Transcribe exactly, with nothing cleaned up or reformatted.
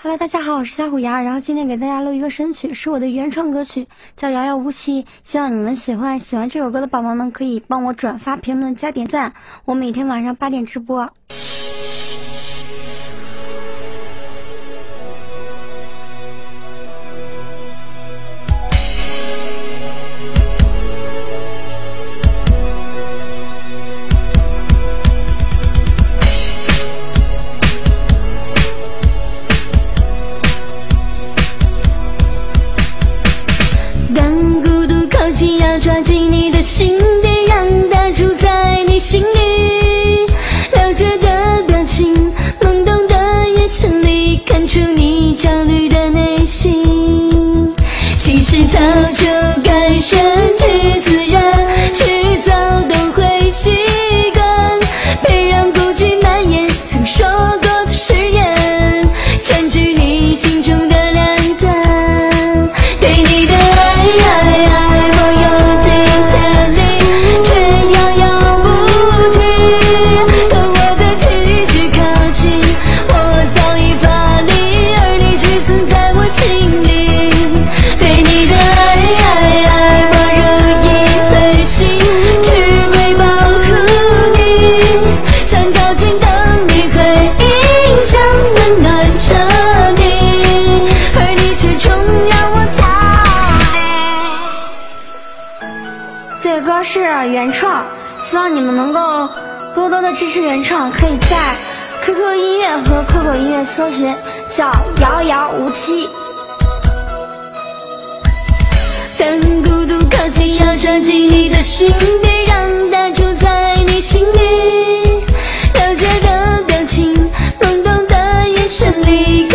Hello， 大家好，我是小虎牙，然后今天给大家录一个神曲，是我的原创歌曲，叫《遥遥无期》，希望你们喜欢。喜欢这首歌的宝宝们可以帮我转发、评论、加点赞。我每天晚上八点直播。 要抓紧你的心别让它住在你心里，了解的表情，懵懂的眼神里看出你焦虑的内心。其实早就该顺其自然，迟早都会习惯，别让孤寂蔓延。曾说过的誓言占据你心中的两端，对你的爱爱爱这个歌是原创，希望你们能够多多的支持原创，可以在 Q Q 音乐和酷狗音乐搜寻叫遥遥无期。 当孤独靠近，要抓紧你的心，别让它住在你心里，了解的表情，懵懂的眼神里